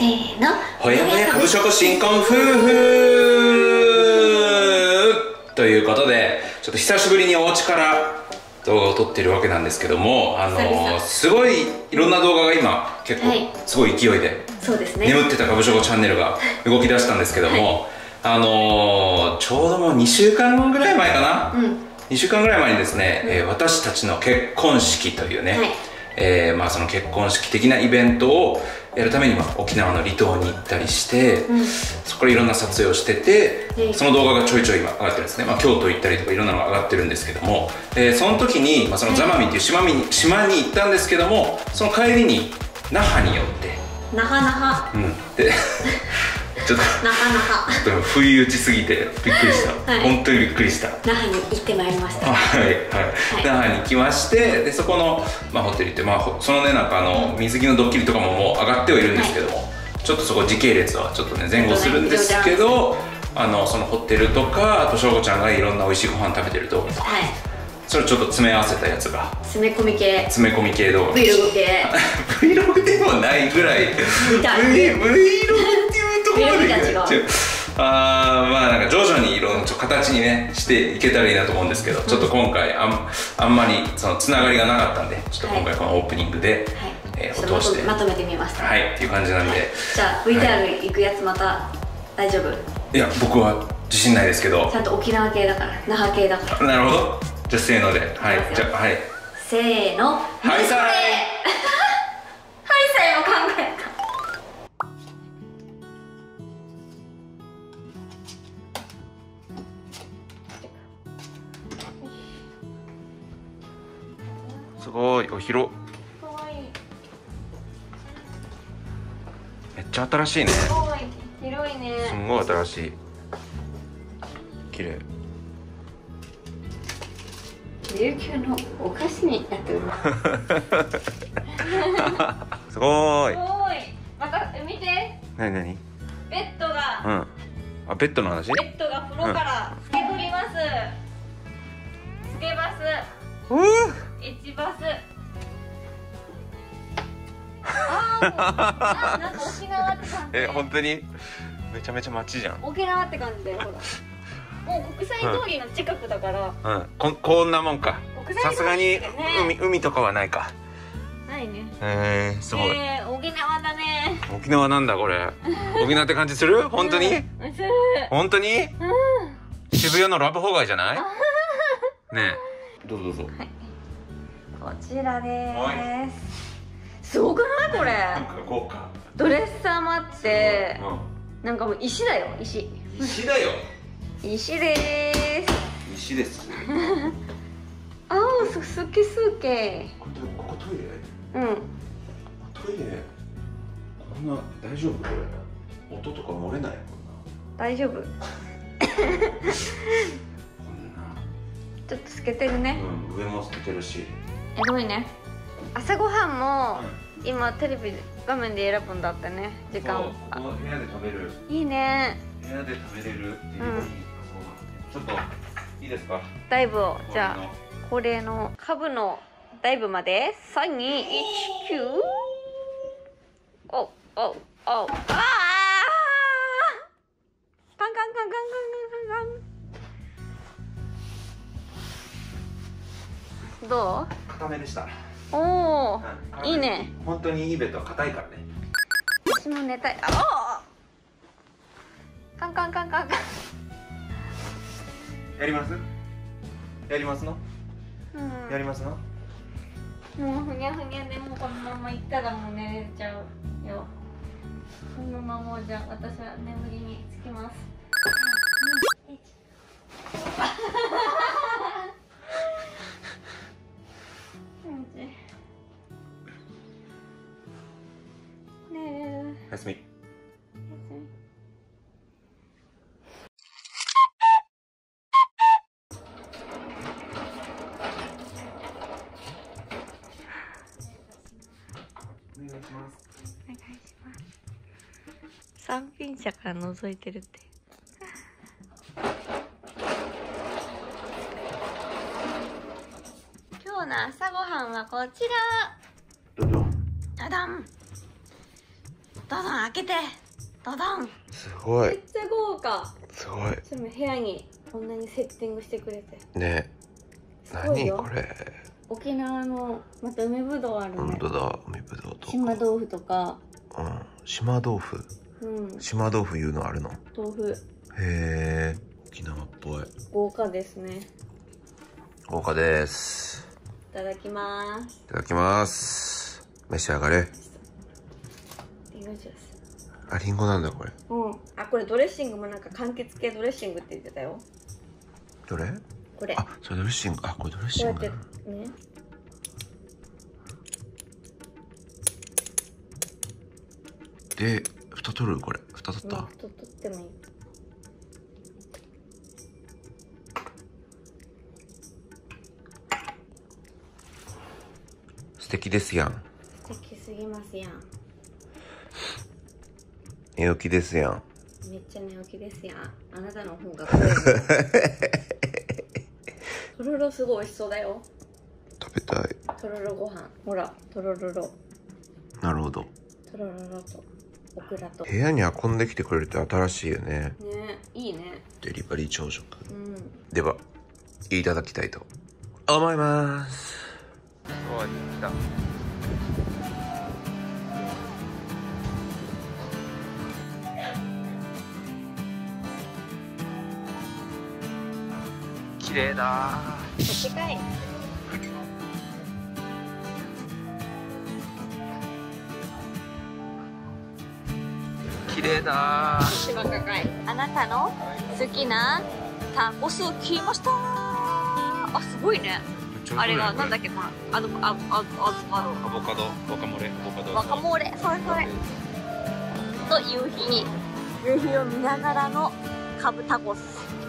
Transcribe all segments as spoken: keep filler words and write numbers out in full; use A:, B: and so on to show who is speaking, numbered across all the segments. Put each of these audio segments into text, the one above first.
A: せーの、
B: ほやほやかぶしょこ新婚夫婦ということで、ちょっと久しぶりにお家から動画を撮ってるわけなんですけども、あのー、すごいいろんな動画が今結構すごい勢いで、
A: そうですね、
B: 眠ってたかぶしょこチャンネルが動き出したんですけども、はい、あのー、ちょうどもうにしゅうかんぐらい前かな、うん、にしゅうかんぐらい前にですね、うん、えー、私たちの結婚式というね、はい、えー、まあその結婚式的なイベントをやるために、まあ、沖縄の離島に行ったりして、うん、そこからいろんな撮影をしてて、うん、その動画がちょいちょい今上がってるんですね、まあ、京都行ったりとかいろんなのが上がってるんですけども、えー、その時に、まあ、その座間味っていう島に、島に行ったんですけども、その帰りに那覇に寄って
A: 那覇那覇
B: うんでちょっと
A: 那覇那覇
B: ちょっと不意打ちすぎてびっくりした、はい、本当にびっくりした。
A: 那覇に行ってまいりました。
B: はいはい、はい、那覇に行きまして、でそこの、まあ、ホテル行って、まあ、そのねなんかあの水着のドッキリとかももう上がってはいるんですけども、はい、ちょっとそこ時系列はちょっとね前後するんですけど、あのそのホテルとかあとしょうこちゃんがいろんな美味しいご飯食べてる動画とか、はい、それをちょっと詰め合わせたやつが
A: 詰め込み系
B: 詰め込み系動画
A: Vlog 系
B: Vlog でもないぐらい Vlog っていうところまで違う。あーまあなんか徐々にいろんな形にねしていけたらいいなと思うんですけど、うん、ちょっと今回あ ん, あんまりそのつながりがなかったんで、ちょっと今回このオープニングで、はい、えー、を通して
A: まとめてみました。
B: はいっていう感じなんで、はい、
A: じゃあ ブイティーアール 行くやつまた大丈夫？
B: いや僕は自信ないですけど、
A: ちゃんと沖縄系だから那覇系だから。
B: なるほど、じゃあせーので、はい、じゃあはい
A: せーの、
B: はいさいはいさ
A: いも考えた。
B: すごい、お広
A: かわいい。
B: めっちゃ新しいね。
A: すごい広いね。
B: すんごい新しい。綺麗。
A: 琉球のお菓子になっております。
B: すごーい。
A: すごい。また見て。
B: なになに？
A: ベッドが。
B: うん。あ、ベッドの話？
A: ベッドが風呂からつけ取ります。つけます。
B: うー。
A: エチバス。ああ、なんか沖縄って感じ。
B: え、本当にめちゃめちゃ街じゃん。
A: 沖縄って感じだよ、ほら。もう国際通りの近くだから。
B: うん、ここんなもんか。さすがに海海とかはないか。
A: ないね。
B: へえ、すごい。
A: えー、沖縄だね。
B: 沖縄なんだこれ。沖縄って感じする？本当に？する。本当に？うん。渋谷のラブホ街じゃない？ねえ。どうぞどうぞ。はい。
A: こちらです。すごくないこれ？
B: なんか豪華。
A: ドレッサーもあって、うん、なんかもう石だよ、石。
B: 石だよ。
A: 石でーす。
B: 石です。
A: ああ、すすけすけ。
B: ここトイレ？うん。トイレ。こんな大丈夫これ？音とか漏れないこんな。
A: 大丈夫。こんな。ちょっと透けてるね。
B: うん、上も透けてるし。
A: えぐいね。朝ごはんも、うん、今テレビ画面で選ぶんだってね、時間を。
B: この部屋で食べる。
A: いいね。
B: 部屋で食べれるっていう、うん、ちょっといいですか？
A: ダイブをじゃあ恒例のカブのダイブまでさんにいちきゅう。おおおああ。カンカンカンカンカンカンカンカン。どう？
B: 硬めでした。
A: おお、うん、いいね。
B: 本当にいいベッドは硬いからね。
A: 私も寝たい。ああ。カンカンカンカンカン。
B: やります？やりますの？うん。やりますの？
A: もうふにゃふにゃでもこのまま行ったらもう寝れちゃうよ。このままじゃ私は眠りにつきます。
B: おやすみ。お願いします。
A: お願いします。三品車から覗いてるって。今日の朝ごはんはこちら。
B: どうぞ。
A: ダダン。 ドドン開けて。ドドン。
B: すごい。
A: めっちゃ豪華。
B: すごい。
A: それも部屋にこんなにセッティングしてくれて。
B: ね。何これ。
A: 沖縄のまた梅ぶどうあるね。
B: 本当だ、梅ぶどうとか。
A: 島豆腐とか。
B: うん、島豆腐。うん。島豆腐いうのあるの。
A: 豆腐。へ
B: え。沖縄っぽい。
A: 豪華ですね。
B: 豪華です。
A: いただきます。
B: いただきます。召し上がれ。
A: リンゴジュース。
B: あ、リンゴなんだこれ。
A: うん。あ、これドレッシングもなんか柑橘系ドレッシングって言ってたよ。
B: どれ？
A: これ。
B: あ、それドレッシング。あ、これドレッシング。こうやってね。で、蓋取るこれ。蓋取った？
A: 蓋取ってもいい。
B: 素敵ですやん。
A: 素敵すぎますやん。
B: 寝起きですやん。
A: めっちゃ寝起きですやん。あなたの方が怖い。とろろすごい美味しそうだよ。
B: 食べたい。
A: とろろご飯。ほら、とろろろ。
B: なるほど。
A: とろろろとオクラと。
B: 部屋に運んできてくれるって新しいよね。
A: ね、いいね。
B: デリバリー朝食。
A: うん。
B: では、いただきたいと思います。おい、来た。綺麗だー。
A: 近い。
B: 綺麗だー。
A: 芝高い。あなたの好きなタコス来ました。あ、すごいね。あれがなんだっけ、このあのあああ
B: アボカド、ワカモレ、アボカド。
A: ワカモレ、それそれ。と夕日に夕日を見ながらのカブタコス。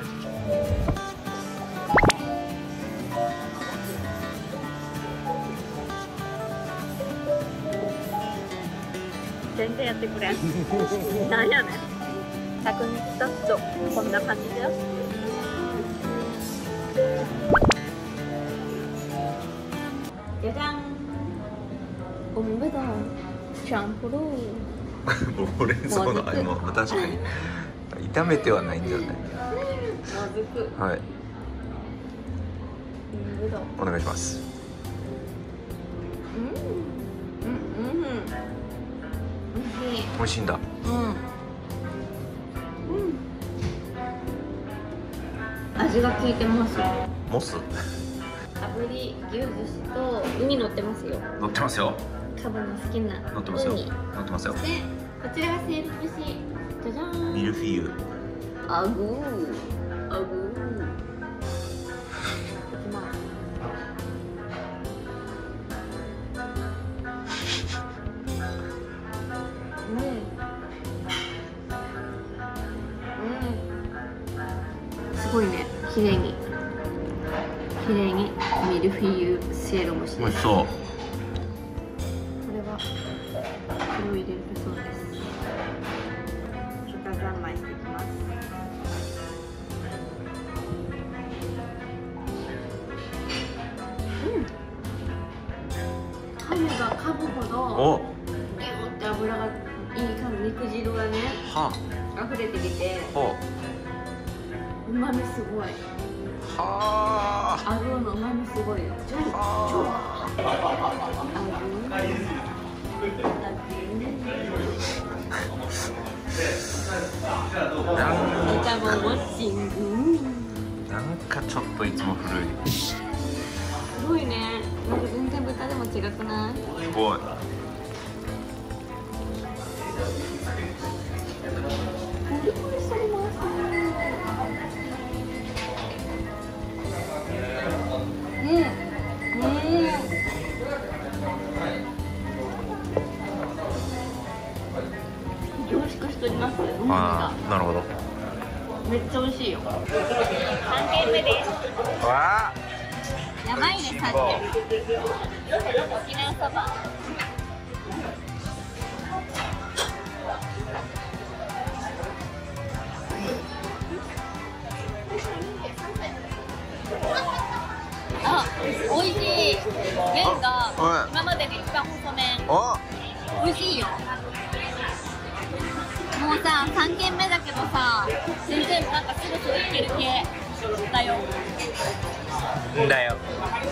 A: 全然やってくれん。なんやねん。百日経つとこんな感じだよ。じゃじゃん。おみぶどう、チャンプルー。
B: ほうれん草のあれも確かに炒めてはないんだよね。
A: もずく。
B: はい。
A: みぶどう。
B: お願いします。
A: うん。うんうん。美味しい。
B: 美味しいんだ。
A: うん。うん。味が効いてます。
B: モス。
A: 炙り牛寿司とウニ乗ってますよ。
B: 乗ってますよ。
A: カブの好きな
B: 乗ってますよ。乗ってますよ。
A: で、こちらがセール節。じゃじゃーん。
B: ミルフィーユ。
A: あぐー。あぐー。いきます。うん。うん。すごいね。綺麗に。綺麗にミルフィーユせいろ蒸しです。
B: 美味しそう。
A: これはこれを入れるそうです。豚三昧していきます。うん。噛めば噛むほどギューって油がいい感じ、肉汁がね
B: は
A: 溢れてきて、
B: あ。
A: うまみすごい。
B: はあ。
A: アグーのうまみすごいよ。超超。アグー。アグー。
B: なんか
A: ウォッチング。
B: なんかちょっといつも古い。
A: すごいね。なんか全然豚でも違くない？
B: すごい。
A: 凝縮しております。
B: ああ、なるほど。
A: めっちゃ美味しいよ。三軒目です。
B: わあ。
A: やばいね、三軒。沖縄そば。あ、美味しい。麺が今までで一番細麺。美味しいよ。 ささんけんめだけどさ、全然なんかすぐすぐ行ける系だよ。
B: だよ。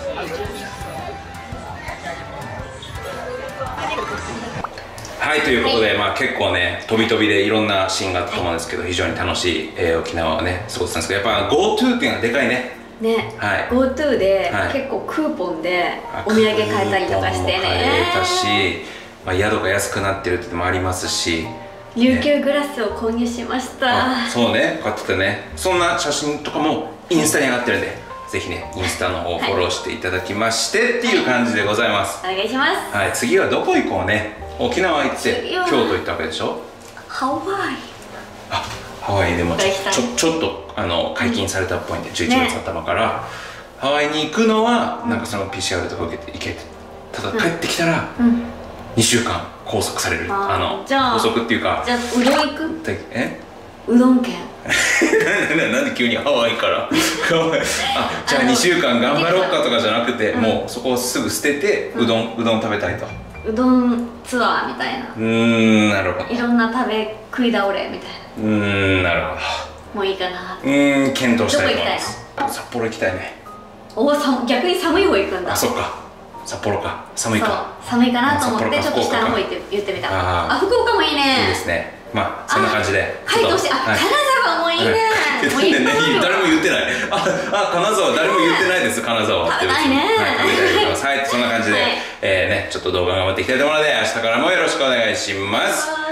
B: はい、ということで、はい、まあ結構ね飛び飛びでいろんなシーンがあったと思うんですけど、非常に楽しい、えー、沖縄をね過ごせたんですけど、やっぱ GoTo っていうのはでかいね。
A: ね、はい、GoTo で、はい、結構クーポンでお土産買えたりとかしてね。買えたし、まあ、宿が安くなってるってのもありますし、琉球グラスを購入しました。
B: ね、そうね、買っててね、そんな写真とかもインスタに上がってるんで、ぜひねインスタの方をフォローしていただきまして、はい、っていう感じでございます。
A: お願いします。
B: はい、次はどこ行こうね。沖縄行って京都行ったわけでしょ。
A: ハワイ。あ、
B: ハワイでもちょちょちょっとあの解禁されたっぽいんで、じゅういちがつ頭から、ね、ハワイに行くのはなんかその ピーシーアール とか受けて行けて、ただ帰ってきたらにしゅうかん拘束される。うん、あの拘束っていうか、
A: じゃあうどん行く？
B: え？
A: うどん県。
B: なんで急にハワイからあ、じゃあにしゅうかん頑張ろうかとかじゃなくて、うん、もうそこをすぐ捨ててうどん、うどん食べたいと。
A: うどんツアーみたいな。
B: うーん、なるほど。
A: いろんな食べ食い倒れみたいな。
B: うーん、なるほど。
A: もういいかな。
B: うーん、検討したいと思います。札幌行きたいね。
A: おお、さ逆に寒い方行くんだ。
B: あ、そっか。札幌か。寒いか。
A: 寒いかなと思ってちょっと下の方行って言ってみた。あ、福岡もいいね。
B: いいですね。まあそんな感じで。
A: はい、どうして。あ、金沢もいいね。もういいね。
B: 誰も言ってない。あ、あ、金沢誰も言ってないです。金沢って。
A: ないね。
B: はい、そんな感じで、えーね、ちょっと動画頑張っていきたいと思うので、明日からもよろしくお願いします。